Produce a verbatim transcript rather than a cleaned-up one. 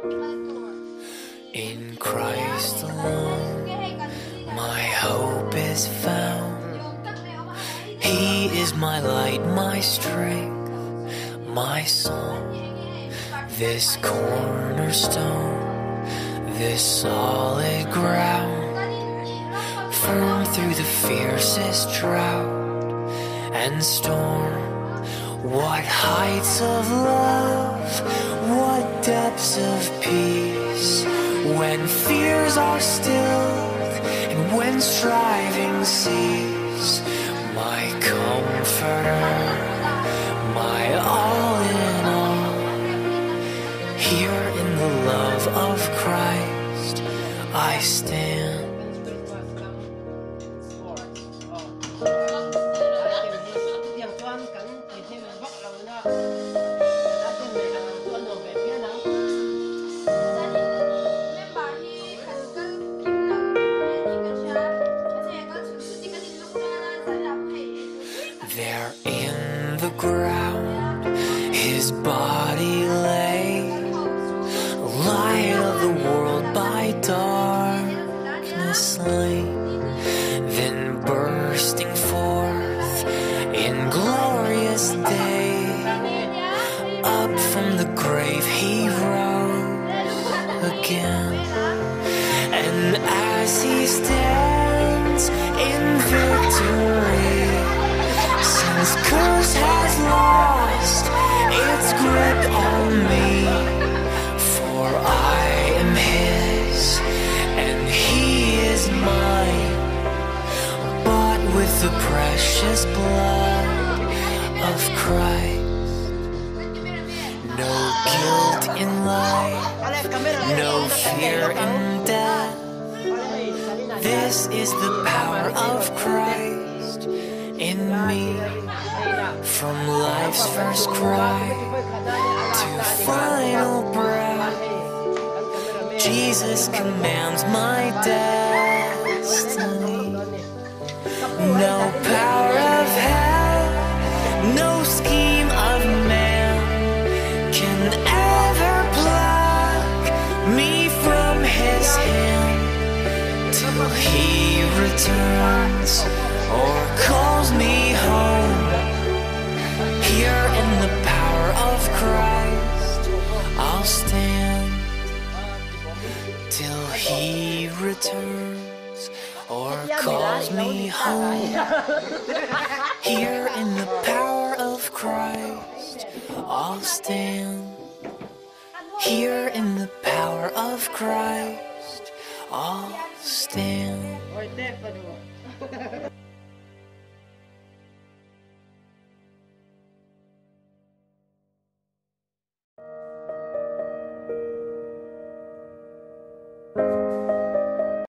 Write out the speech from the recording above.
In Christ alone, my hope is found. He is my light, my strength, my song. This cornerstone, this solid ground, firm through the fiercest drought and storm. What heights of love, what depths of peace, when fears are stilled and when striving cease. My comforter, my all in all, here in the love of Christ I stand. There in the ground his body lay, light of the world by darkness slain, then bursting forth in glorious day, up from the grave he rose again. And as he stands in victory, since curse has lost its grip on me, for I am his and he is mine, bought with the precious blood of Christ. No guilt in life, no fear in death. This is the power of Christ in me. From life's first cry to final breath, Jesus commands my destiny. No power of hell, no scheme of man can ever pluck me from his hand, till he returns or calls me home. Here in the power of Christ I'll stand, till he returns or calls me home. Here in the power of Christ I'll stand. Here in the power of Christ I'll stand.